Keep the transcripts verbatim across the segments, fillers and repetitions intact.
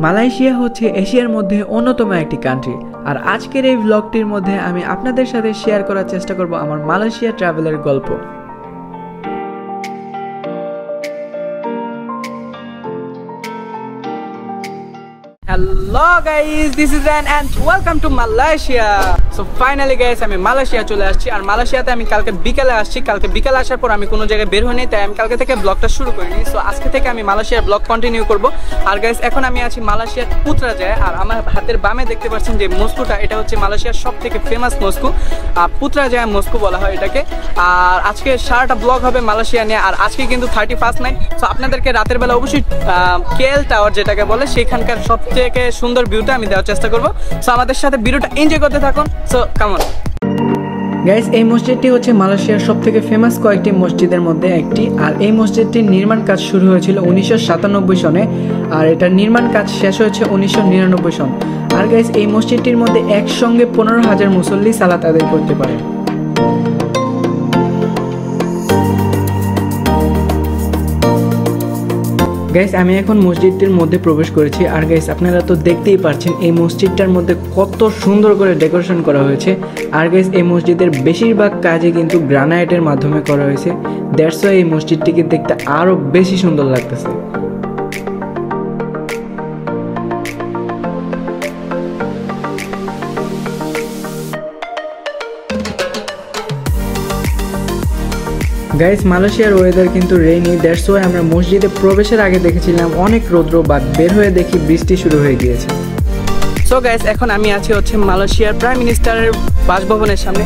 Malaysia হচ্ছে এশিয়ার মধ্যে অন্যতম একটি কান্ট্রি, আর আজকের এই ব্লগটির মধ্যে আমি আপনাদের সাথে শেয়ার করার চেষ্টা করব আমার মালয়েশিয়া ট্রাভেলের গল্প। Hello guys, this is Ran and welcome to Malaysia. So finally guys, আমি মালয়েশিয়া চলে আসছি। আর মালয়েশিয়াতে আমি কালকে বিকেলে আসছি। কালকে বিকেলে আসার পর আমি কোনো জায়গায় বের হইনি, তাই আমি কালকে থেকে ব্লগটা শুরু করিনি। সো আজকে থেকে আমি মালয়েশিয়ার ব্লগ কন্টিনিউ করব। আর গাইস, এখন আমি আছি মালয়েশিয়ার পুত্রাজায়। আর আমার হাতের বামে দেখতে পাচ্ছেন যে মস্কোটা, এটা হচ্ছে মালয়েশিয়ার সব থেকে ফেমাস মস্কো, পুত্রাজায় মস্কো বলা হয় এটাকে। আর আজকে সারাটা ব্লগ হবে মালয়েশিয়া নিয়ে। আর আজকে কিন্তু থার্টি ফার্স্ট নাইট। সো আপনাদেরকে রাতের বেলা অবশ্যই কেএল টাওয়ার যেটাকে বলে সেখানকার সবচেয়ে সুন্দর ভিউটা আমি দেওয়ার চেষ্টা করব। সো আমাদের সাথে ভিডিওটা এনজয় করতে থাকুন। সো কাম অন গাইস, এই মসজিদটি হচ্ছে মালয়েশিয়ার সব থেকে ফেমাস কয়েকটি মসজিদের মধ্যে একটি। আর এই মসজিদটির নির্মাণ কাজ শুরু হয়েছিল উনিশশো সাতানব্বই সনে, আর এটার নির্মাণ কাজ শেষ হয়েছে উনিশশো নিরানব্বই সন। আর গাইস, এই মসজিদটির মধ্যে একসঙ্গে পনেরো হাজার মুসল্লি সালাত আদায় করতে পারে। গাইস, আমি এখন মসজিদটির মধ্যে প্রবেশ করেছি। আর গাইস, আপনারা তো দেখতেই পাচ্ছেন এই মসজিদটার মধ্যে কত সুন্দর করে ডেকোরেশন করা হয়েছে। আর গাইস, এই মসজিদের বেশিরভাগ কাজই কিন্তু গ্রানাইটের মাধ্যমে করা হয়েছে। দ্যাটস ওয়াই এই মসজিদটিকে দেখতে আরো বেশি সুন্দর লাগতেছে। গাইস, মালয়েশিয়ার ওয়েদার কিন্তু রেইনি, দ্যাটস ওয়াই আমরা মসজিদে প্রবেশের আগে দেখেছিলাম অনেক রৌদ্র, বাট বের হয়ে দেখি বৃষ্টি শুরু হয়ে গিয়েছে। সো গাইস, এখন আমি আছি হচ্ছে মালয়েশিয়ার প্রাইম মিনিস্টারের বাসভবনের সামনে।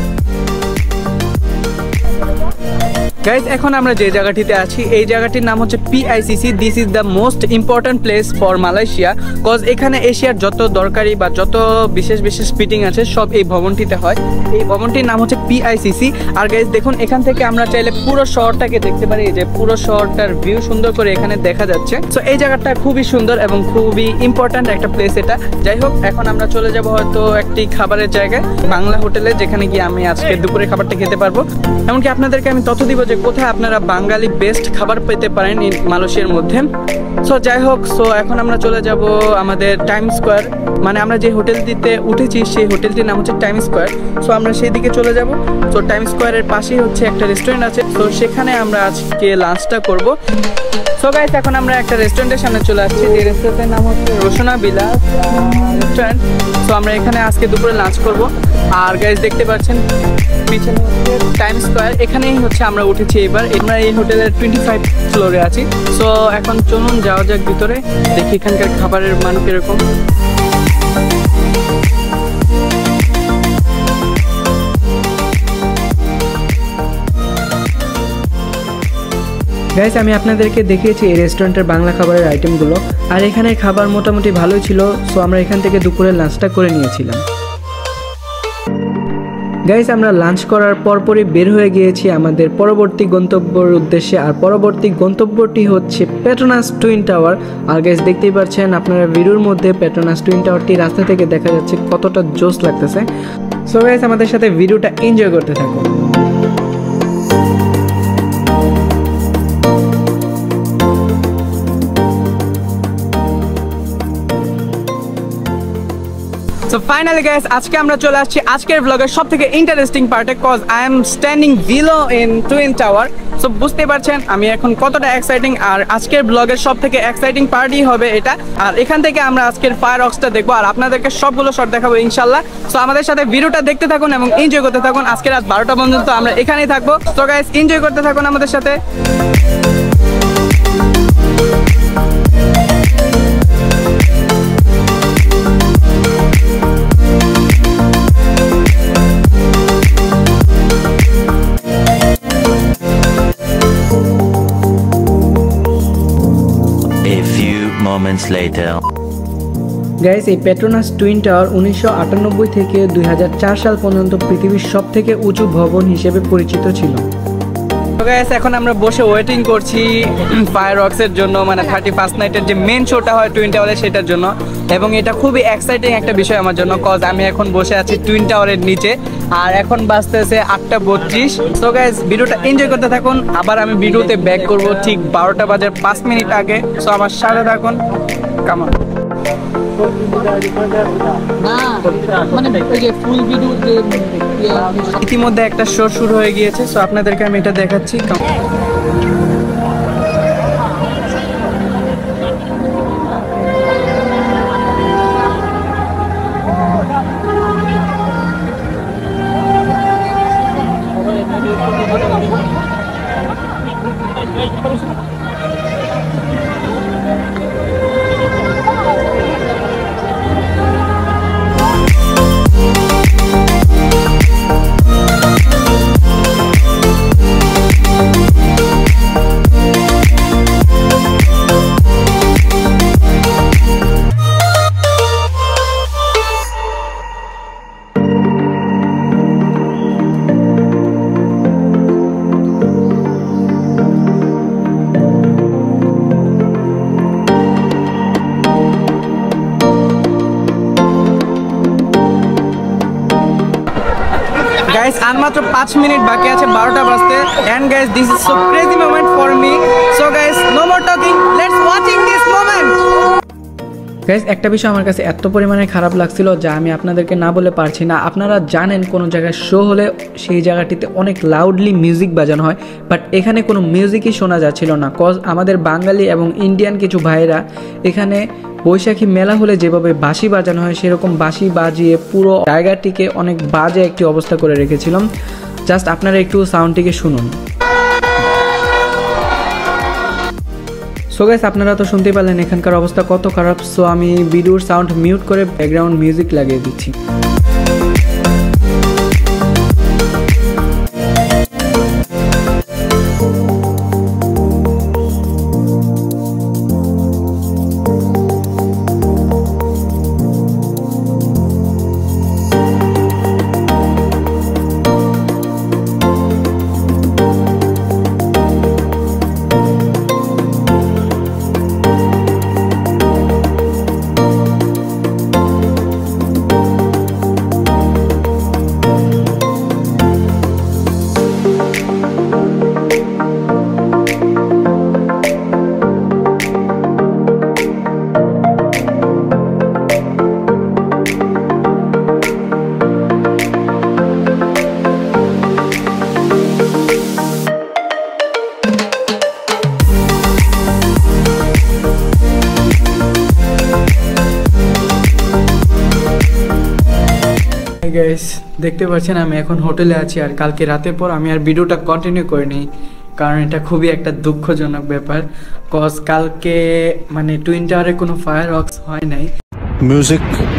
গাইস, এখন আমরা যে জায়গাটিতে আছি এই জায়গাটির নাম হচ্ছে PICC. This is the most important place for Malaysia, cause এখানে এশিয়ার যত দরকারি বা যত বিশেষ বিশেষ মিটিং আছে সব এই ভবনটিতে হয়। এই ভবনটির নাম হচ্ছে পিআইসিসি। আর গাইস দেখুন, এখান থেকে আমরা চাইলে পুরো শহরটাকে দেখতে পারি, যে পুরো শহরটার ভিউ সুন্দর করে এখানে দেখা যাচ্ছে। সো এই জায়গাটা খুবই সুন্দর এবং খুবই ইম্পর্টেন্ট একটা প্লেস এটা। যাই হোক, এখন আমরা চলে যাব হয়তো একটি খাবারের জায়গায়, বাংলা হোটেলে, যেখানে গিয়ে আমি আজকে দুপুরে খাবারটা খেতে পারবো। এমনকি আপনাদেরকে আমি তথ্য দিব যে কোথায় আপনারা বাঙালি বেস্ট খাবার পেতে পারেন এই মালয়েশিয়ার মধ্যে। সো যাই হোক, সো এখন আমরা চলে যাব আমাদের টাইম স্কোয়ার, মানে আমরা যে হোটেলটিতে উঠেছি সেই হোটেলটির নাম হচ্ছে টাইম স্কোয়ার। সো আমরা সেই দিকে চলে যাব। সো টাইম স্কোয়ারের পাশেই হচ্ছে একটা রেস্টুরেন্ট আছে, তো সেখানে আমরা আজকে লাঞ্চটা করব। সো গাইস, এখন আমরা একটা রেস্টুরেন্টের সামনে চলে আসছি, যে রেস্টুরেন্টের নাম হচ্ছে রোশনা বিলাস রেস্টুরেন্ট। সো আমরা এখানে আজকে দুপুরে লাঞ্চ করব। আর গাইস দেখতে পাচ্ছেন পিছনে হচ্ছে টাইম স্কোয়ার, এখানেই হচ্ছে আমরা উঠেছি। এবার আমরা এই হোটেলের টোয়েন্টি ফাইভ ফ্লোরে আছি। সো এখন চলুন যাওয়া যাক ভিতরে, দেখি এখানকার খাবারের মান কিরকম। গাইস, আমি আপনাদেরকে দেখিয়েছি এই রেস্টুরেন্টের বাংলা খাবারের আইটেমগুলো, আর এখানে খাবার মোটামুটি ভালোই ছিল। সো আমরা এখান থেকে দুপুরের লাঞ্চটা করে নিয়েছিলাম। গাইস, আমরা লাঞ্চ করার পরপরই বের হয়ে গিয়েছি আমাদের পরবর্তী গন্তব্যের উদ্দেশ্যে। আর পরবর্তী গন্তব্যটি হচ্ছে পেট্রোনাস টুইন টাওয়ার। আর গাইস দেখতেই পাচ্ছেন আপনারা ভিডিওর মধ্যে পেট্রোনাস টুইন টাওয়ারটি রাস্তা থেকে দেখা যাচ্ছে, কতটা জোস লাগতেছে। সো গাইস, আমাদের সাথে ভিডিওটা এনজয় করতে থাকুন। So finally guys, আজকে আমরা চলে আসছি আজকের ব্লগের সব থেকে ইন্টারেস্টিং পার্টে, cause I am standing below in twin tower. So বুঝতে পারছেন আমি এখন কতটা এক্সাইটিং। আর আজকের ব্লগের সব থেকে এক্সাইটিং পার্টই হবে এটা। আর এখান থেকে আমরা আজকের ফায়ার ওয়ার্কসটা দেখবো, আর আপনাদেরকে সবগুলো শট দেখাবো ইনশাল্লাহ। সো আমাদের সাথে ভিডিওটা দেখতে থাকুন এবং এনজয় করতে থাকুন। আজকে রাত বারোটা পর্যন্ত আমরা এখানেই থাকবো। তো গাইস, এনজয় করতে থাকুন আমাদের সাথে। Moments later. গাইস, এই পেট্রোনাস টুইন টাওয়ার উনিশশো আটানব্বই থেকে দুই হাজার চার সাল পর্যন্ত পৃথিবীর সব থেকে উঁচু ভবন হিসেবে পরিচিত ছিল। গাইস, এখন আমরা বসে ওয়েটিং করছি ফায়ার ওয়ার্কসের জন্য, মানে থার্টি ফার্স্ট নাইটের যে মেন শোটা হয় টুইন টাওয়ারে সেটার জন্য। এবং এটা খুবই এক্সাইটিং একটা বিষয় আমার জন্য, কজ আমি এখন বসে আছি টুইন টাওয়ারের নিচে। আর এখন বাজতেছে আটটা বত্রিশ। সো গাইস, ভিডিওটা এনজয় করতে থাকুন। আবার আমি ভিডিওতে ব্যাক করব ঠিক বারোটা বাজার পাঁচ মিনিট আগে। সো আমার সাথে থাকুন। Come on. ইতিমধ্যে একটা শো শুরু হয়ে গিয়েছে, সো আপনাদেরকে আমি এটা দেখাচ্ছি। Guys, আর মাত্র পাঁচ মিনিট বাকি আছে বারোটা বাজতে, and guys this is so crazy moment for me, so guys no more talking, let's watching this moment. Guys, একটা বিষয় আমার কাছে এত পরিমাণে খারাপ লাগছিল যা আমি আপনাদেরকে না বলে পারছি না। আপনারা জানেন কোনো জায়গায় শো হলে সেই জায়গাটিতে অনেক লাউডলি মিউজিক বাজানো হয়, বাট এখানে কোনো মিউজিকই শোনা যাচ্ছিল না। কজ আমাদের বাঙালি এবং ইন্ডিয়ান কিছু ভাইরা এখানে বৈশাখী মেলা হলে যেভাবে বাঁশি বাজানো হয় সেরকম বাঁশি বাজিয়ে পুরো জায়গাটিকে অনেক বাজে একটি অবস্থা করে রেখেছিলাম। জাস্ট আপনারা একটু সাউন্ডটিকে শুনুন। সো গাইস, আপনারা তো শুনতেই পারলেন এখানকার অবস্থা কত খারাপ। সো আমি ভিডিওর সাউন্ড মিউট করে ব্যাকগ্রাউন্ড মিউজিক লাগিয়ে দিচ্ছি। গাইস, দেখতে পাচ্ছেন আমি এখন হোটেলে আছি, আর কালকে রাতের পর আমি আর ভিডিওটা কন্টিনিউ করিনি, কারণ এটা খুবই একটা দুঃখজনক ব্যাপার। কজ কালকে মানে টুইন টাওয়ারে কোনো ফায়ার ওয়ার্কস হয় নাই। মিউজিক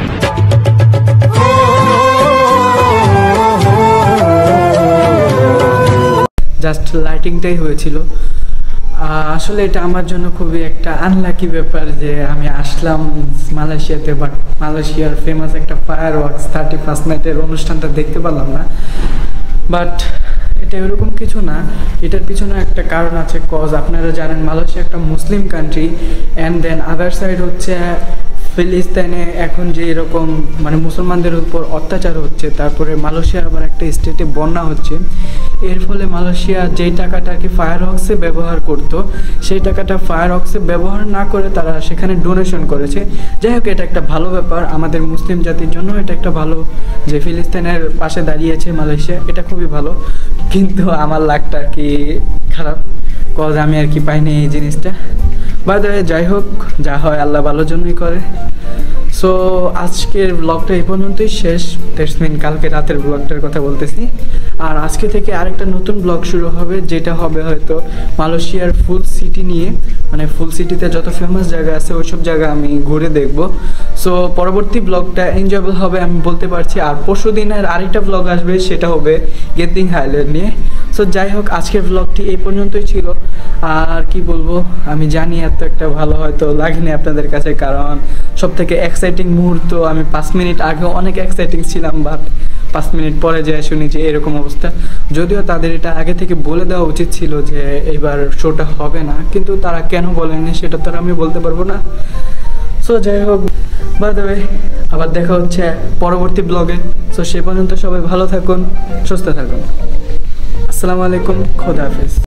জাস্ট লাইটিংটাই হয়েছিল। আসলে এটা আমার জন্য খুবই একটা আনলাকি ব্যাপার যে আমি আসলাম মালয়েশিয়াতে, বাট মালয়েশিয়ার ফেমাস একটা ফায়ার ওয়ার্কস থার্টি ফার্স্ট নাইটের অনুষ্ঠানটা দেখতে পারলাম না। বাট এটা এরকম কিছু না, এটার পিছনে একটা কারণ আছে। কজ আপনারা জানেন মালয়েশিয়া একটা Muslim country, and then other side হচ্ছে ফিলিস্তিনে এখন যে এরকম মানে মুসলমানদের উপর অত্যাচার হচ্ছে, তারপরে মালয়েশিয়া আবার একটা স্টেটে বন্যা হচ্ছে। এর ফলে মালয়েশিয়া যেই টাকাটা কি ফায়ার ওয়ার্কসে ব্যবহার করতো সেই টাকাটা ফায়ার ওয়ার্কসে ব্যবহার না করে তারা সেখানে ডোনেশন করেছে। যাই হোক, এটা একটা ভালো ব্যাপার আমাদের মুসলিম জাতির জন্য, এটা একটা ভালো যে ফিলিস্তিনের পাশে দাঁড়িয়েছে মালয়েশিয়া, এটা খুবই ভালো। কিন্তু আমার লাকটা আর কি খারাপ, কজ আমি আর কি পাইনি এই জিনিসটা। বাই দ্য ওয়ে, যাই হোক, যা হয় আল্লাহ ভালোর জন্যই করে। সো আজকের ব্লগটা এই পর্যন্তই শেষ। দ্যাটস মিন কালকে রাতের ব্লগটার কথা বলতেছি। আর আজকে থেকে আরেকটা নতুন ব্লগ শুরু হবে, যেটা হবে হয়তো মালয়েশিয়ার ফুল সিটি নিয়ে, মানে ফুল সিটিতে যত ফেমাস জায়গা আছে ওইসব জায়গা আমি ঘুরে দেখব। সো পরবর্তী ব্লগটা এনজয়েবল হবে আমি বলতে পারছি। আর পরশু দিনের আরেকটা ব্লগ আসবে, সেটা হবে গেদিং হাইল্যান্ড নিয়ে। সো যাই হোক, আজকের ব্লগটি এই পর্যন্তই ছিল। আর কি বলবো, আমি জানি এত একটা ভালো হয়তো লাগেনি আপনাদের কাছে, কারণ সব থেকে এক্সাইটিং মুহূর্ত আমি পাঁচ মিনিট আগে অনেক এক্সাইটিং ছিলাম, বাট পাঁচ মিনিট পরে যায় শুনি যে এরকম অবস্থা। যদিও তাদের এটা আগে থেকে বলে দেওয়া উচিত ছিল যে এইবার শোটা হবে না, কিন্তু তারা কেন বলেনি সেটা তো আমি বলতে পারবো না। সো যাই হোক, বাই দ্য ওয়ে, আবার দেখা হচ্ছে পরবর্তী ব্লগে। সো সে পর্যন্ত সবাই ভালো থাকুন, সুস্থ থাকুন। আসসালামু আলাইকুম, খোদা হাফেজ।